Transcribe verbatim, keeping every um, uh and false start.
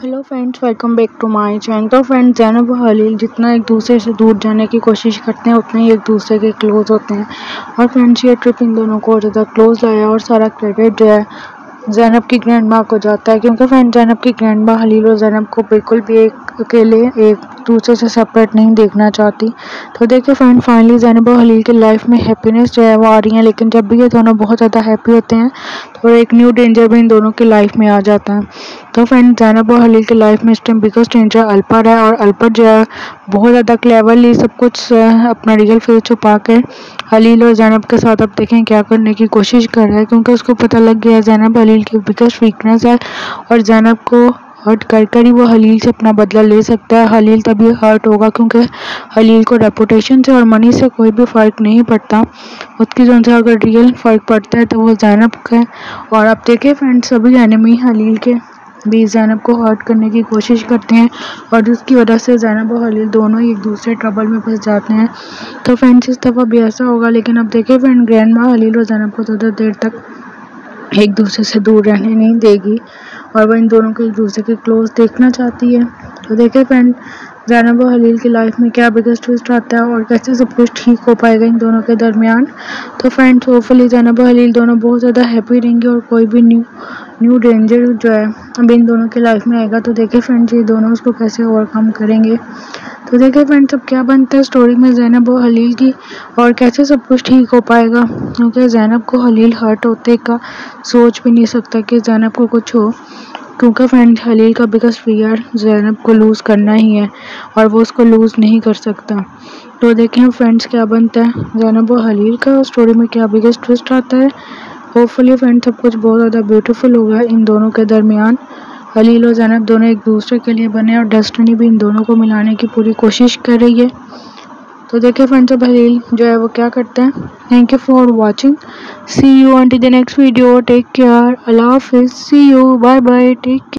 Hello friends, welcome back to my channel. तो friends, Zainab और हलील जितना एक दूसरे से दूर जाने की कोशिश करते हैं उतना ही एक दूसरे के क्लोज़ होते हैं। और फ्रेंड्स, ये ट्रिप इन दोनों को ज़्यादा क्लोज़ लाया और सारा क्रेडिट जो है ज़ैनब की ग्रैंड माँ को जाता है, क्योंकि फ्रेंड ज़ैनब की ग्रैंड माँ हलील और ज़ैनब को बिल्कुल भी एक अकेले एक दूसरे से सेपरेट नहीं देखना चाहती। तो देखिए फ्रेंड, फाइनली ज़ैनब और हलील की लाइफ में हैप्पीनेस जो है वो आ रही है, लेकिन जब भी ये दोनों बहुत ज़्यादा हैप्पी होते हैं तो एक न्यू डेंजर भी इन दोनों की लाइफ में आ जाता है। तो फ्रेंड, ज़ैनब और हलील की लाइफ में इस टाइम बिगेस्ट डेंजर अल्पर है, और अल्पर जो है बहुत ज़्यादा क्लेवरली सब कुछ अपना रियल फेस छुपा के हलील और ज़ैनब के साथ अब देखें क्या करने की कोशिश कर रहा है, क्योंकि उसको पता लग गया है ज़ैनब हलील की बिगेस्ट वीकनेस है और ज़ैनब को हर्ट कर कर ही वो हलील से अपना बदला ले सकता है। हलील तभी हर्ट होगा क्योंकि हलील को रेपुटेशन से और मनी से कोई भी फ़र्क नहीं पड़ता, उसकी जो से अगर रियल फ़र्क पड़ता है तो वो ज़ैनब का। और अब देखिए फ्रेंड्स, सभी एनिमी हलील के भी ज़ैनब को हर्ट करने की कोशिश करते हैं और जिसकी वजह से ज़ैनब और हलील दोनों ही एक दूसरे ट्रबल में फंस जाते हैं। तो फ्रेंड्स, इस दफ़ा भी ऐसा होगा, लेकिन अब देखिए फ्रेंड, ग्रैंड माँ हलील और ज़ैनब को ज़्यादा देर तक एक दूसरे से दूर रहने नहीं देगी और वह इन दोनों को एक दूसरे के क्लोज देखना चाहती है। तो देखिए फ्रेंड, ज़ैनब और हलील की लाइफ में क्या बिगेस्ट ट्विस्ट आता है और कैसे सब कुछ ठीक हो पाएगा इन दोनों के दरमियान। तो फ्रेंड्स, होपफुली ज़ैनब और हलील दोनों बहुत ज़्यादा हैप्पी रहेंगे और कोई भी न्यू न्यू डेंजर जो है अब इन दोनों की लाइफ में आएगा। तो देखिए फ्रेंड्स, ये दोनों उसको कैसे ओवरकम करेंगे। तो देखिए फ्रेंड्स, अब क्या बनता है स्टोरी में ज़ैनब और हलील की और कैसे सब कुछ ठीक हो पाएगा, क्योंकि ज़ैनब को हलील हर्ट होते का सोच भी नहीं सकता कि ज़ैनब को कुछ हो, क्योंकि फ्रेंड हलील का बिगेस्ट फियर ज़ैनब को लूज़ करना ही है और वो उसको लूज़ नहीं कर सकता। तो देखें फ्रेंड्स, क्या बनता है ज़ैनब और हलील का स्टोरी में, क्या बिगेस्ट ट्विस्ट आता है। होपफुली फ्रेंड्स, सब कुछ बहुत ज़्यादा ब्यूटीफुल होगा इन दोनों के दरमियान। हलील और ज़ैनब दोनों एक दूसरे के लिए बने और डेस्टिनी भी इन दोनों को मिलाने की पूरी कोशिश कर रही है। तो देखिए फ्रेंड्स, अब हलील जो है वो क्या करता है। Thank you for watching, see you on to the next video, take care, अल्लाह हाफिज़, see you, bye bye, take care.